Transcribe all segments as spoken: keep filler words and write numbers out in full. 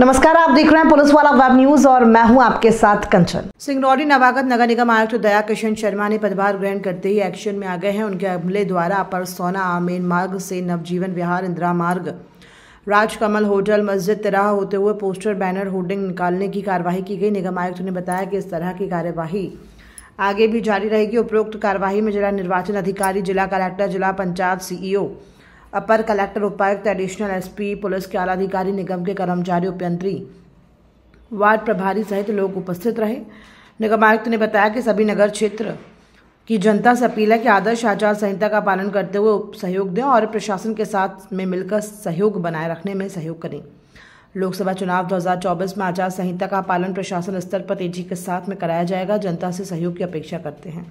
नमस्कार, आप देख रहे हैं पुलिस वाला वेब न्यूज और मैं हूं आपके साथ कंचन। सिंगरौली नवागत नगर निगम आयुक्त दया किशन शर्मा ने पदभार ग्रहण करते ही एक्शन में आ गए हैं। उनके अमले द्वारा अपर सोना आमेन मार्ग से नवजीवन विहार, इंदिरा मार्ग, राजकमल होटल, मस्जिद तिराहा होते हुए पोस्टर, बैनर, होर्डिंग निकालने की कार्यवाही की गई। निगम आयुक्त ने बताया कि इस तरह की कार्यवाही आगे भी जारी रहेगी। उपरोक्त कार्यवाही में जिला निर्वाचन अधिकारी, जिला कलेक्टर, जिला पंचायत सीईओ, अपर कलेक्टर, उपायुक्त, एडिशनल एसपी, पुलिस के आला अधिकारी, निगम के कर्मचारी, उपयंत्री, वार्ड प्रभारी सहित लोग उपस्थित रहे। निगम आयुक्त ने बताया कि सभी नगर क्षेत्र की जनता से अपील है कि आदर्श आचार संहिता का पालन करते हुए सहयोग दें और प्रशासन के साथ में मिलकर सहयोग बनाए रखने में सहयोग करें। लोकसभा चुनाव दो हज़ार चौबीस में आचार संहिता का पालन प्रशासन स्तर पर तेजी के साथ में कराया जाएगा। जनता से सहयोग की अपेक्षा करते हैं।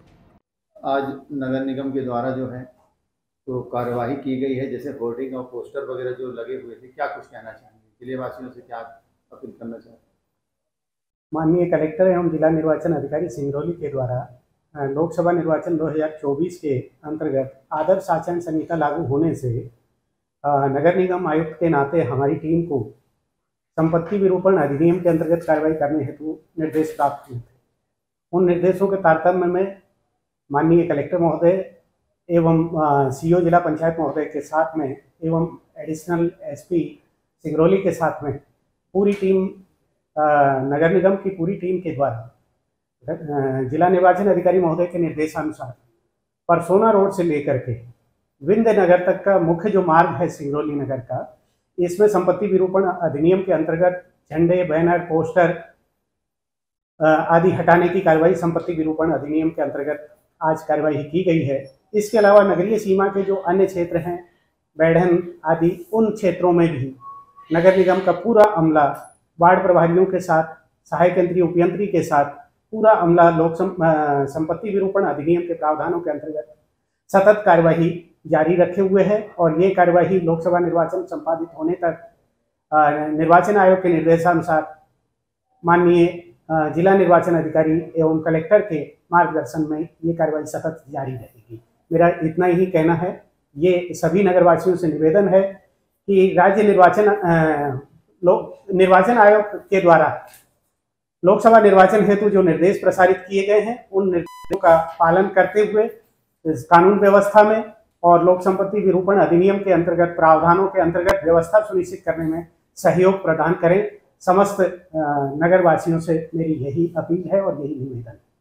आज नगर निगम के द्वारा जो है तो कार्यवाही की गई है, जैसे होर्डिंग और पोस्टर वगैरह जो लगे हुए थे, क्या कुछ कहना चाहेंगे, जिले वासियों से क्या अपील करना चाहेंगे? माननीय कलेक्टर एवं जिला निर्वाचन अधिकारी सिंगरौली के द्वारा लोकसभा निर्वाचन दो हज़ार चौबीस के अंतर्गत आदर्श आचार संहिता लागू होने से नगर निगम आयुक्त के नाते हमारी टीम को संपत्ति विरूपण अधिनियम के अंतर्गत कार्रवाई करने हेतु निर्देश प्राप्त हुए थे। उन निर्देशों के तारतम्य में माननीय कलेक्टर महोदय एवं सीईओ जिला पंचायत महोदय के साथ में एवं एडिशनल एसपी सिंगरौली के साथ में पूरी टीम, नगर निगम की पूरी टीम के द्वारा जिला निर्वाचन अधिकारी महोदय के निर्देशानुसार परसोना रोड से लेकर के विंध्य नगर तक का मुख्य जो मार्ग है सिंगरौली नगर का, इसमें संपत्ति विरूपण अधिनियम के अंतर्गत झंडे, बैनर, पोस्टर आदि हटाने की कार्रवाई संपत्ति विरूपण अधिनियम के अंतर्गत आज कार्यवाही की गई है। इसके अलावा नगरीय सीमा के जो अन्य क्षेत्र हैं, बैढ़न आदि, उन क्षेत्रों में भी नगर निगम का पूरा अमला वार्ड प्रभारियों के साथ, सहायक यंत्री, उपयंत्री के साथ पूरा अमला लोक संपत्ति विरूपण अधिनियम के प्रावधानों के अंतर्गत सतत कार्यवाही जारी रखे हुए है और ये कार्यवाही लोकसभा निर्वाचन संपादित होने तक निर्वाचन आयोग के निर्देशानुसार माननीय जिला निर्वाचन अधिकारी एवं कलेक्टर के मार्गदर्शन में ये कार्रवाई सतत जारी रहेगी। मेरा इतना ही कहना है। ये सभी नगरवासियों से निवेदन है कि राज्य निर्वाचन लोक निर्वाचन आयोग के द्वारा लोकसभा निर्वाचन हेतु जो निर्देश प्रसारित किए गए हैं, उन निर्देशों का पालन करते हुए इस कानून व्यवस्था में और लोक संपत्ति विरूपण अधिनियम के अंतर्गत प्रावधानों के अंतर्गत व्यवस्था सुनिश्चित करने में सहयोग प्रदान करें। समस्त नगरवासियों से मेरी यही अपील है और यही निवेदन है।